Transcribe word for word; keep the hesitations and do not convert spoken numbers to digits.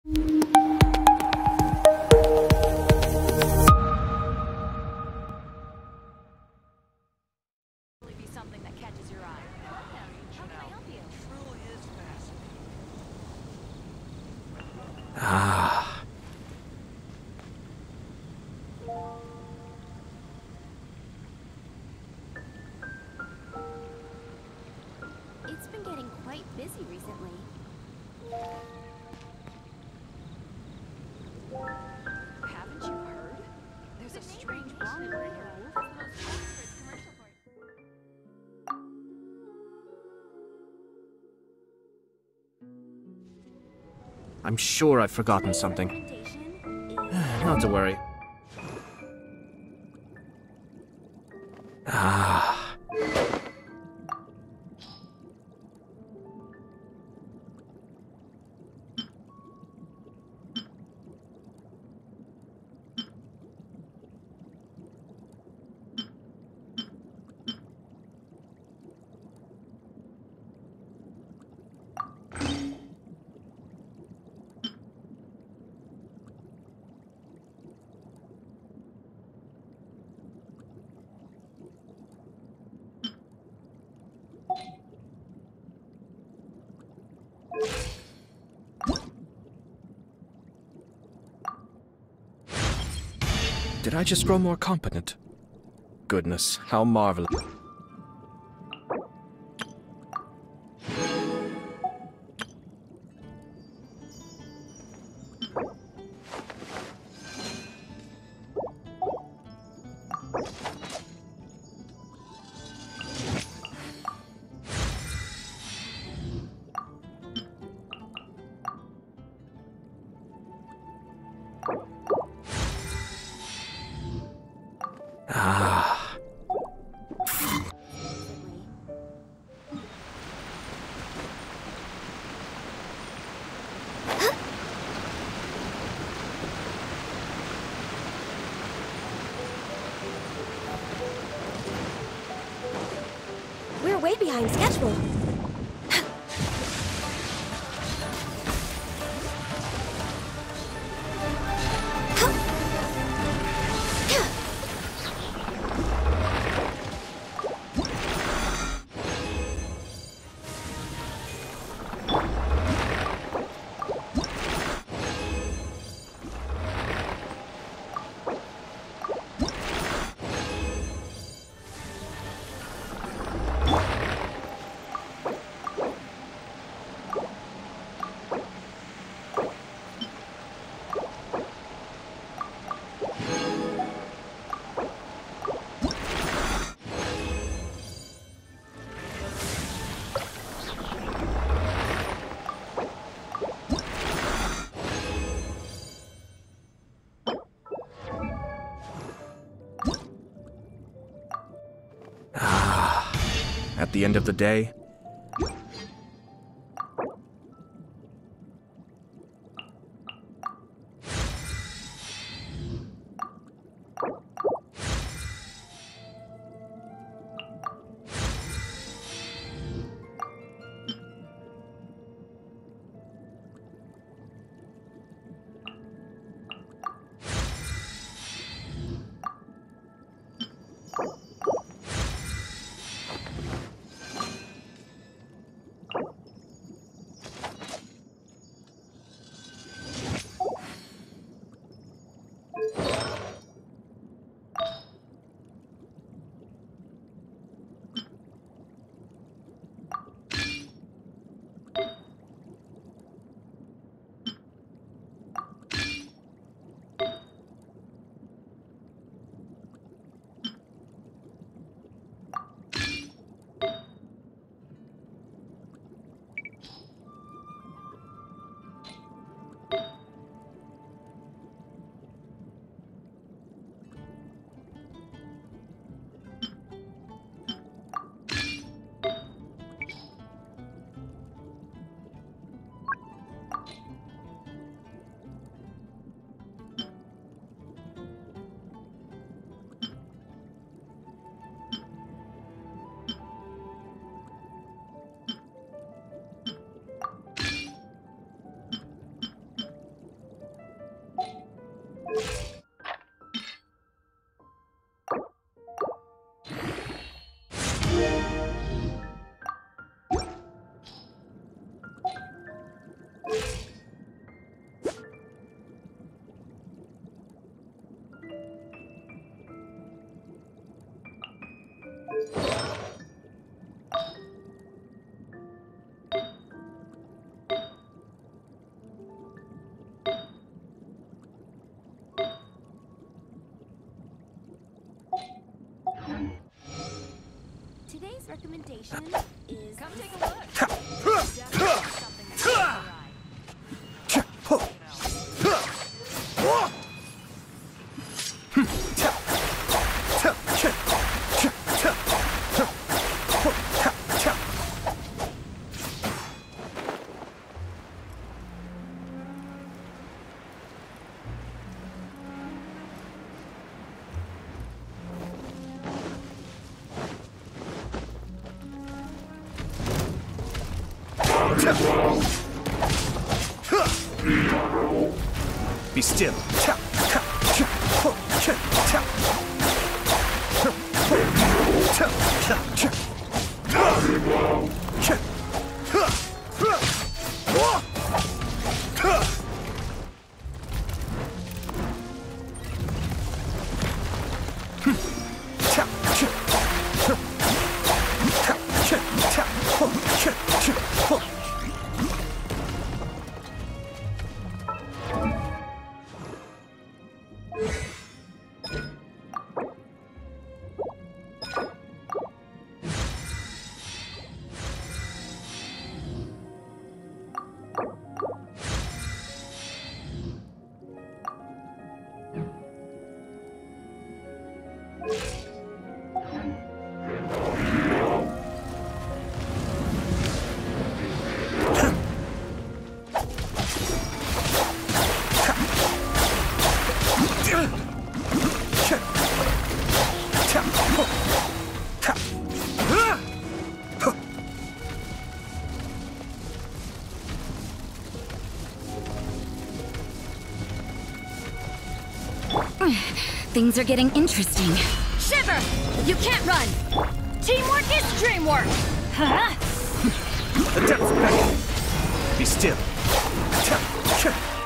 Be something that catches your eye. How can I help you? Truly is fascinating. Ah. It's been getting quite busy recently. Haven't you heard? There's a strange bomb burning around. I'm sure I've forgotten something. Not to worry. Ah. Did I just grow more competent? Goodness, how marvelous. Ah. We're way behind schedule. At the end of the day, Best recommendation is come take a look. Be still. Things are getting interesting. Shiver! You can't run! Teamwork is dreamwork! Huh? The devil's back. Be still.